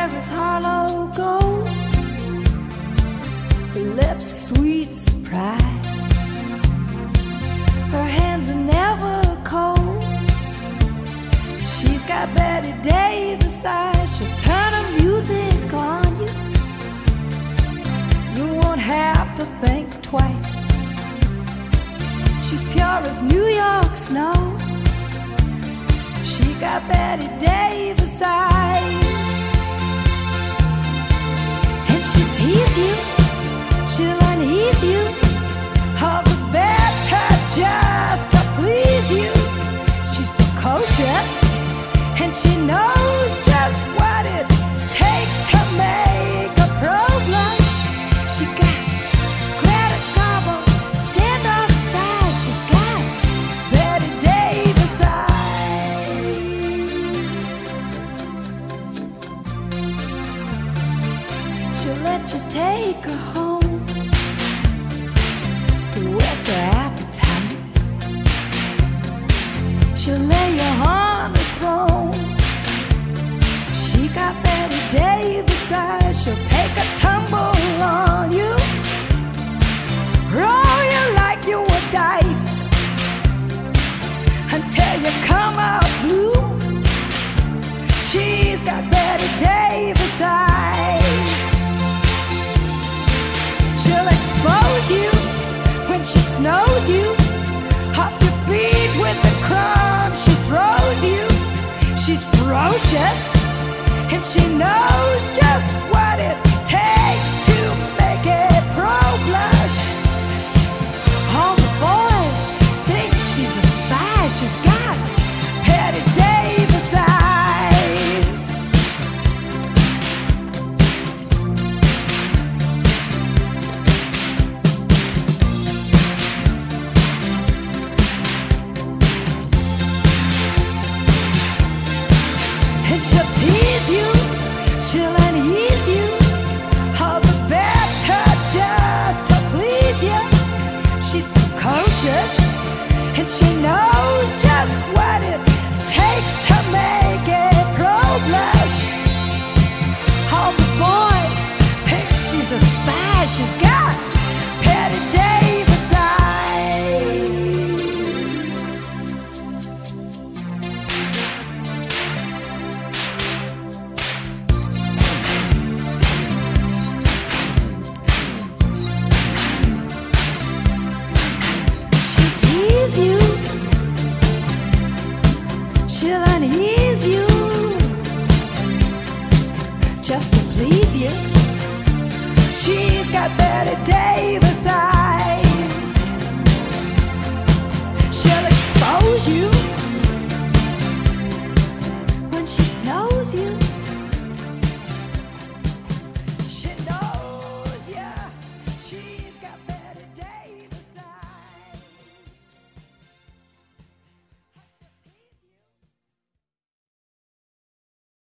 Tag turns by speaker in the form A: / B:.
A: hair is hollow gold, her lips sweet surprise, her hands are never cold. She's got Betty Davis eyes, she'll turn her music on you. You won't have to think twice. She's pure as New York snow. She got Betty Davis eyes. And she'll tease you, she'll unease you, all the better just to please you. She's precocious, and she knows just what it takes to make a pro blush. She got Greta Garbo, standoff size. She's got Betty Davis eyes. She'll let you take her home, whets her appetite. She'll lay you on the throne. She got Betty Davis eyes. She'll take a tumble on you, roll you like you were dice, until you come out blue. She's got Betty Davis eyes. She'll expose you when she snows you, off your feet with the crumbs she throws you. She's ferocious, and she knows just what it takes to make a pro blush. All the boys think she's a spy. She's got Betty Davis eyes. And she'll tease you, she'll unease you, all the better just to please you. She's precocious, and she knows just what it takes to make a pro blush. All the boys think she's a spy. She's got Betty Davis eyes. She'll tease you, she'll unease you, just to please you. She's got Betty Davis eyes.